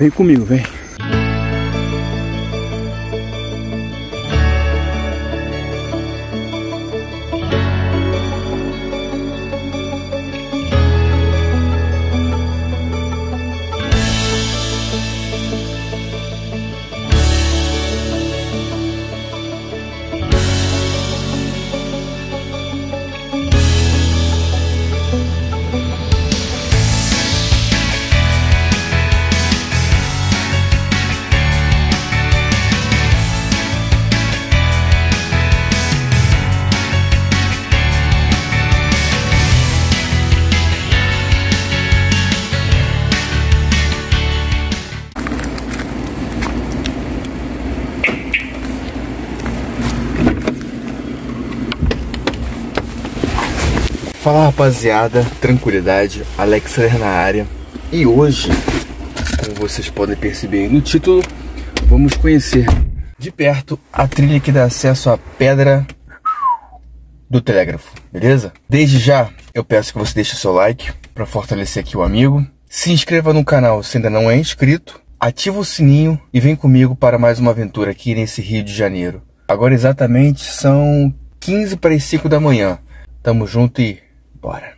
Vem comigo, vem. Fala rapaziada, tranquilidade, Alex na área. E hoje, como vocês podem perceber no título, vamos conhecer de perto a trilha que dá acesso à Pedra do Telégrafo, beleza? Desde já, eu peço que você deixe seu like para fortalecer aqui o amigo. Se inscreva no canal se ainda não é inscrito, ativa o sininho e vem comigo para mais uma aventura aqui nesse Rio de Janeiro. Agora exatamente são 15 para as 5 da manhã. Tamo junto e bora!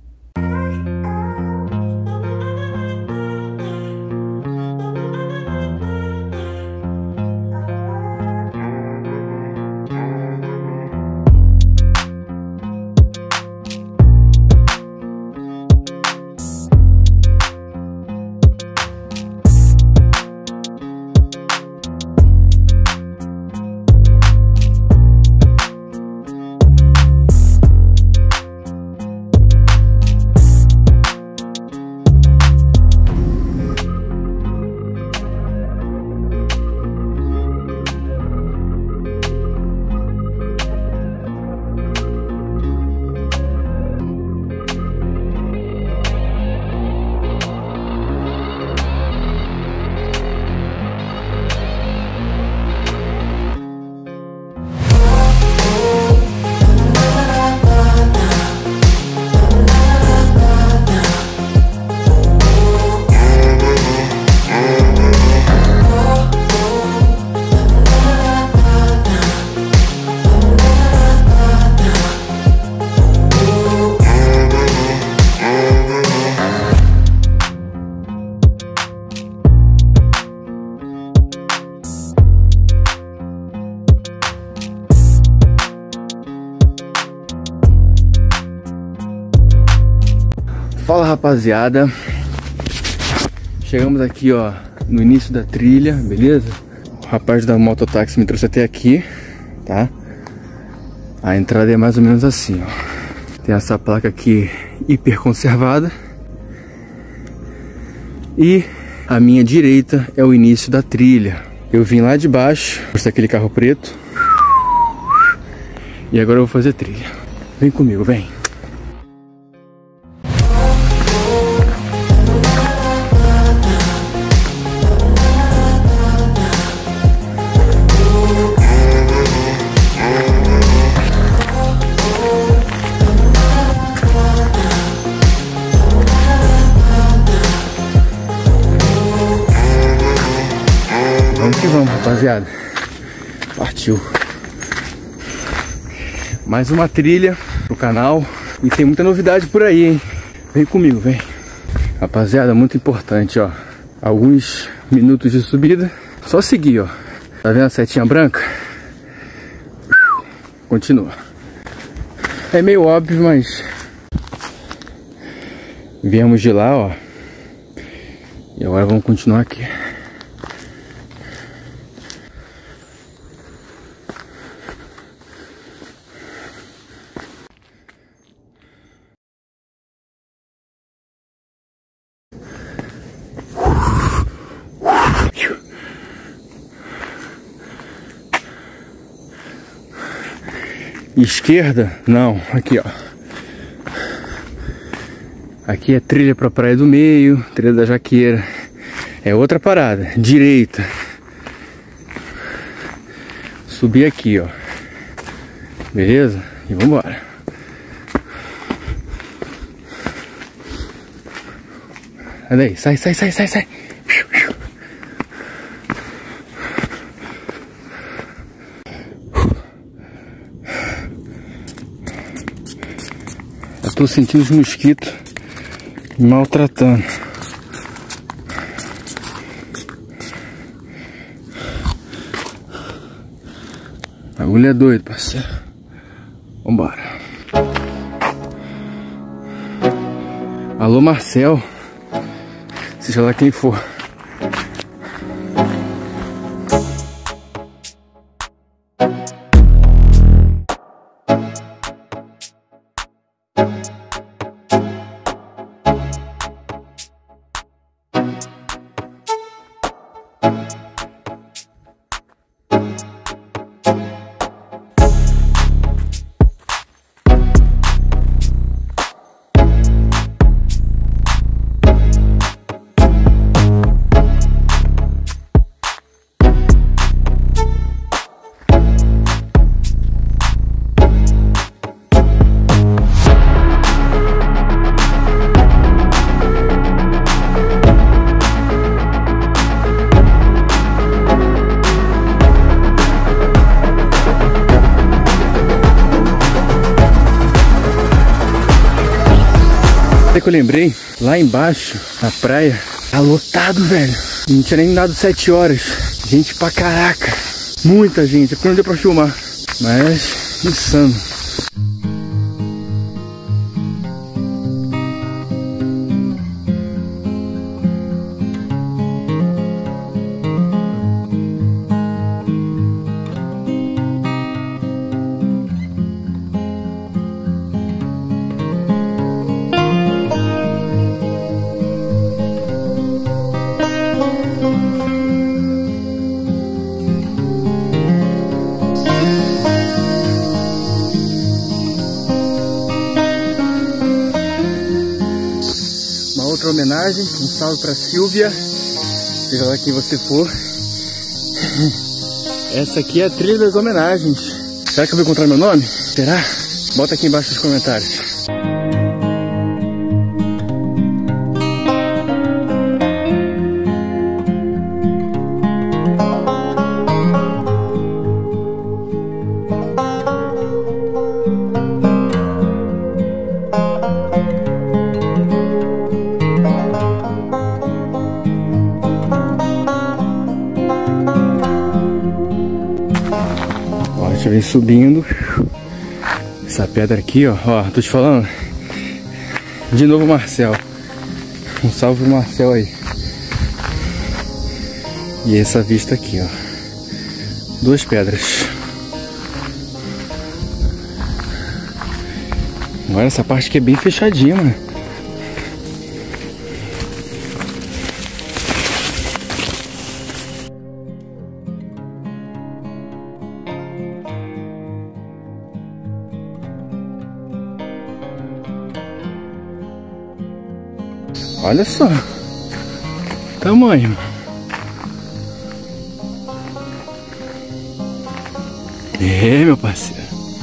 Fala rapaziada, chegamos aqui ó no início da trilha, beleza? O rapaz da mototáxi me trouxe até aqui, tá? A entrada é mais ou menos assim, ó. Tem essa placa aqui hiper conservada e à minha direita é o início da trilha. Eu vim lá de baixo, mostrar aquele carro preto e agora eu vou fazer trilha. Vem comigo, vem. Vamos que vamos, rapaziada. Partiu. Mais uma trilha pro canal. E tem muita novidade por aí, hein? Vem comigo, vem. Rapaziada, muito importante, ó. Alguns minutos de subida. Só seguir, ó. Tá vendo a setinha branca? Continua. É meio óbvio, mas viemos de lá, ó. E agora vamos continuar aqui. Esquerda? Não, aqui ó. Aqui é trilha pra Praia do Meio, trilha da Jaqueira. É outra parada. Direita. Subir aqui, ó. Beleza? E vambora. Olha aí, sai, sai, sai, sai, sai. tô sentindo os mosquitos me maltratando. A agulha é doido, parceiro. Vambora. Alô, Marcel. Seja lá quem for. Até que eu lembrei, lá embaixo, na praia, tá lotado, velho. Não tinha nem dado 7 horas. Gente pra caraca. Muita gente, porque não deu pra filmar. Mas, insano. Outra homenagem, um salve pra Silvia, seja lá quem você for. Essa aqui é a trilha das homenagens. Será que eu vou encontrar meu nome? Será? Bota aqui embaixo nos comentários. Vem subindo essa pedra aqui, ó, tô te falando. De novo o Marcel. Um salve pro Marcel aí. E essa vista aqui, ó. 2 pedras. Agora essa parte aqui é bem fechadinha, mano. Olha só, tamanho. É, meu parceiro.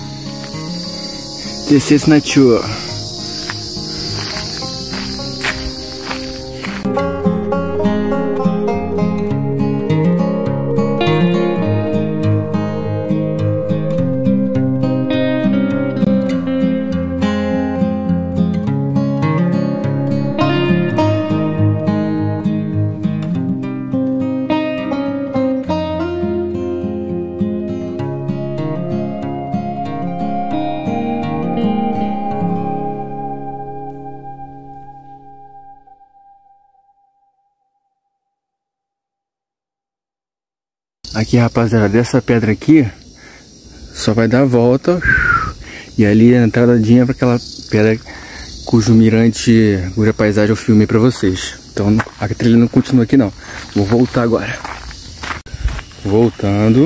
This is nature. Aqui, rapaziada, dessa pedra aqui só vai dar a volta e ali a entradinha para aquela pedra cujo mirante, cuja paisagem eu filmei para vocês. Então a trilha não continua aqui não. Vou voltar agora. Voltando.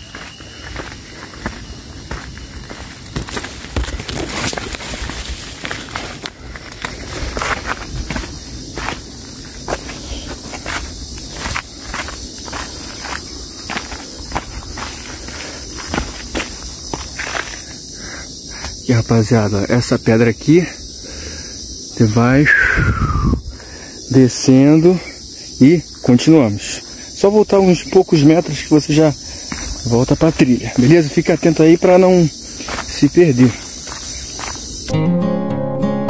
Aqui, rapaziada, essa pedra aqui, você vai descendo e continuamos. Só voltar uns poucos metros que você já volta para a trilha, beleza? Fica atento aí para não se perder.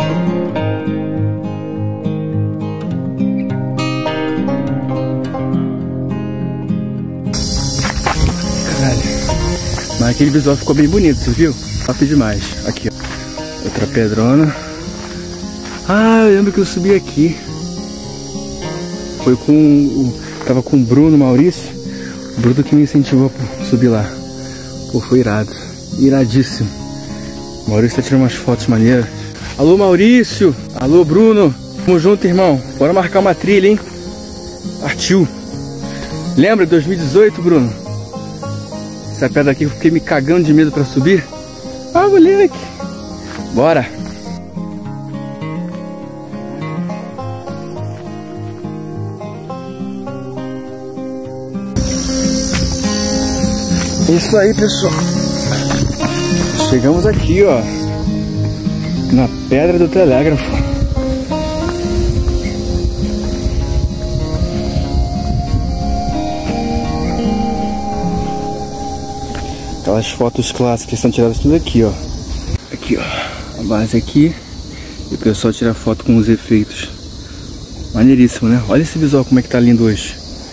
Aquele visual ficou bem bonito, você viu? Top demais. Aqui, ó. Outra pedrona. Ah, eu lembro que eu subi aqui. Foi com tava com o Bruno, Maurício. O Bruno que me incentivou a subir lá. Pô, foi irado. Iradíssimo. O Maurício tá tirando umas fotos maneiras. Alô, Maurício. Alô, Bruno. Tamo junto, irmão. Bora marcar uma trilha, hein? Partiu. Lembra de 2018, Bruno? Essa pedra aqui eu fiquei me cagando de medo pra subir. Ah, moleque. Bora. Isso aí, pessoal. Chegamos aqui, ó, na Pedra do Telégrafo. Aquelas fotos clássicas são tiradas tudo aqui, ó. Aqui, ó, a base aqui. E o pessoal tira foto com os efeitos. Maneiríssimo, né? Olha esse visual como é que tá lindo hoje.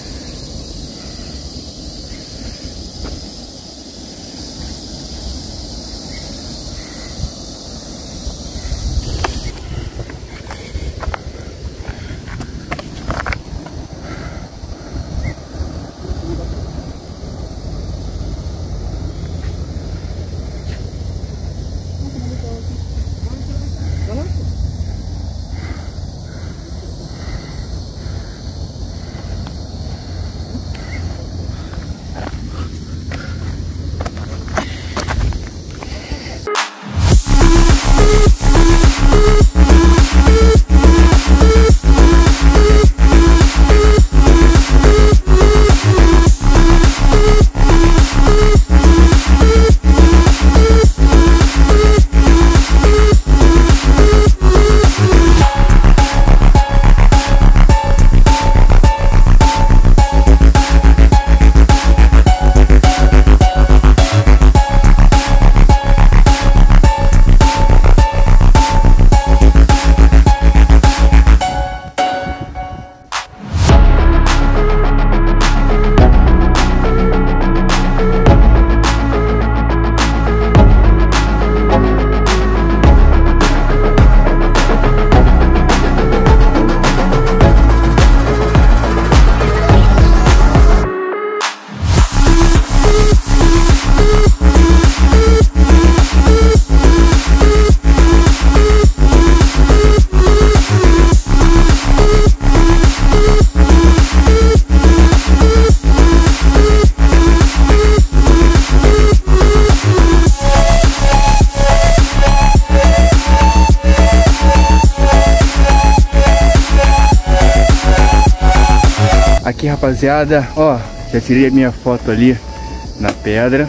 Aqui, rapaziada, ó, já tirei a minha foto ali na pedra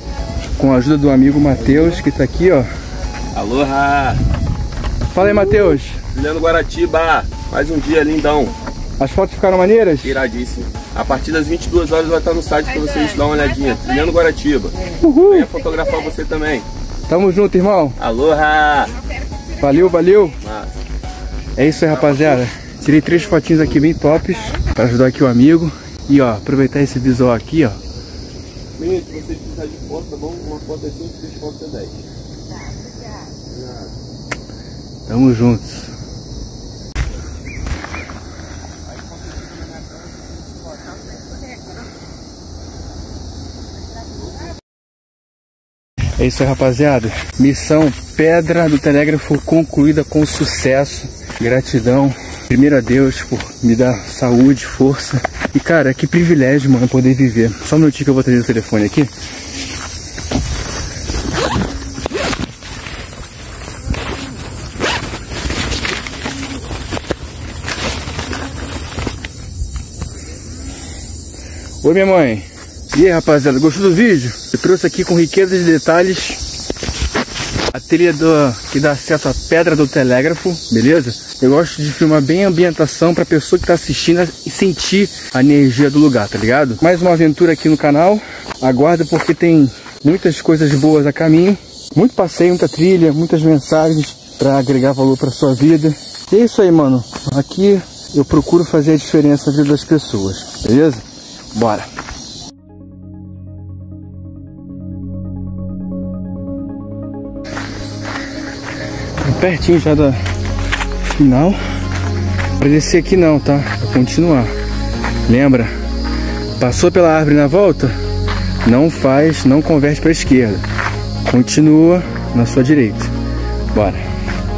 com a ajuda do amigo Matheus, que tá aqui, ó. Aloha! Fala aí, Matheus. Juliano Guaratiba, mais um dia lindão. As fotos ficaram maneiras? Iradíssimo. A partir das 22 horas vai estar no site pra vocês dar uma olhadinha. Juliano Guaratiba. Uhul. Venha fotografar você também. Tamo junto, irmão. Aloha! Valeu, valeu. Massa. É isso aí, rapaziada. Tirei 3 fotinhos aqui bem tops pra ajudar aqui o amigo. E ó, aproveitar esse visual aqui, ó. Menino, se você precisar de foto, tá bom? Uma foto é 5, 3 fotos é 10. Tamo juntos. É isso aí, rapaziada. Missão Pedra do Telégrafo concluída com sucesso. Gratidão. Primeiro a Deus por me dar saúde, força. E cara, que privilégio, mano, poder viver. Só um minutinho que eu vou atender o telefone aqui. Oi, minha mãe. E aí, rapaziada, gostou do vídeo? Eu trouxe aqui com riqueza de detalhes a trilha que dá acesso à Pedra do Telégrafo, beleza? Eu gosto de filmar bem a ambientação pra pessoa que tá assistindo e sentir a energia do lugar, tá ligado? Mais uma aventura aqui no canal. Aguarda porque tem muitas coisas boas a caminho. Muito passeio, muita trilha, muitas mensagens pra agregar valor pra sua vida. E é isso aí, mano. Aqui eu procuro fazer a diferença na vida das pessoas, beleza? Bora! pertinho já da final. Pra descer aqui não, tá? Pra continuar. Lembra? Passou pela árvore na volta? Não converte pra esquerda. Continua na sua direita. Bora.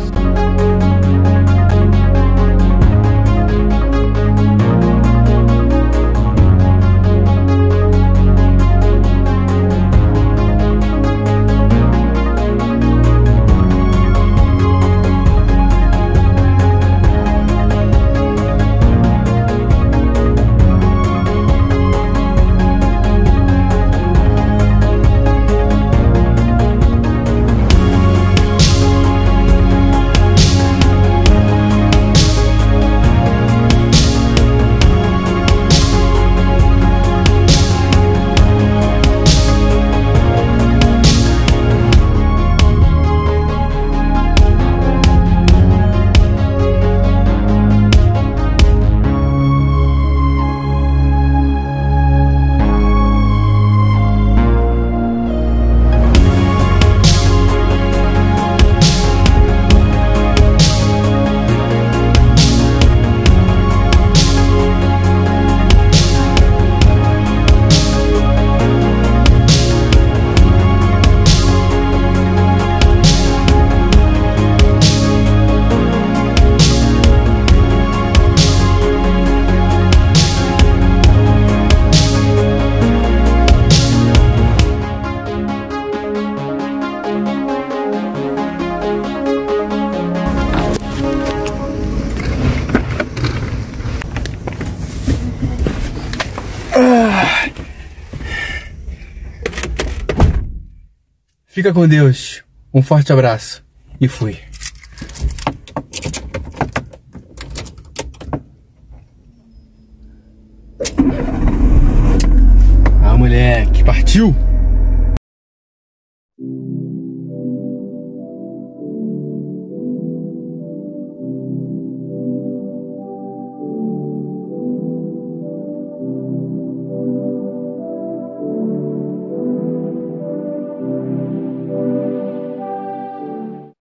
Fica com Deus. Um forte abraço. E fui. Ah, moleque, partiu!